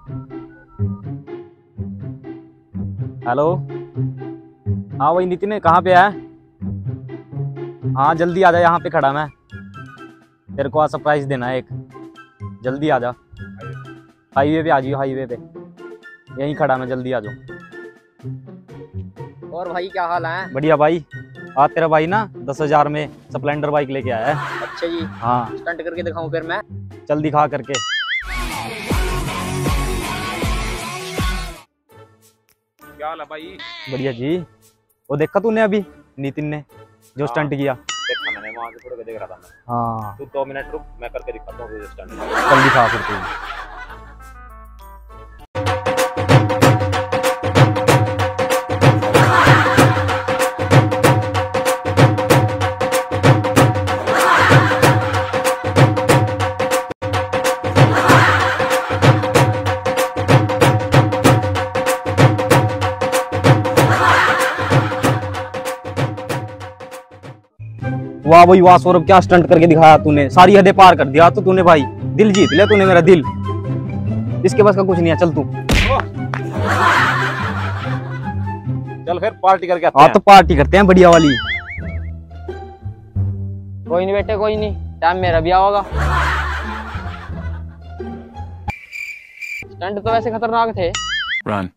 Hello. हाँ वही नितिन है, कहाँ पे है? हाँ जल्दी आ जा, यहाँ पे खड़ा मैं, तेरे को आज सरप्राइज देना है एक। जल्दी आ जा, हाईवे पे आ जाइयो, हाईवे पे यहीं खड़ा मैं, जल्दी आ जाओ। और भाई क्या हाल है? बढ़िया भाई। आज तेरा भाई ना 10,000 में स्प्लेंडर बाइक लेके आया है। अच्छा जी। हाँ स्टंट करके दिखाऊं फिर मैं? चल दिखा करके। क्या हाल है भाई? बढ़िया जी। वो देखा तूने अभी नितिन ने जो स्टंट किया? देखा मैंने, वहां से थोड़ा देख रहा था मैं। हाँ तू 2 मिनट रुक, मैं करके दिखाता हूँ तुझे स्टंट। चल दिखा फिर तू। वाह भाई वाह सौरभ, क्या स्टंट करके दिखाया तूने, सारी हदें पार कर दिया तो तूने भाई, दिल जीत लिया तूने मेरा दिल। इसके पास का कुछ नहीं है, चल तू। चल फिर पार्टी करके आते हाँ हैं। तो पार्टी करते हैं बढ़िया वाली। कोई नहीं बेटे, कोई नहीं, टाइम मेरा भी आओगा। स्टंट तो वैसे खतरनाक थे। Run.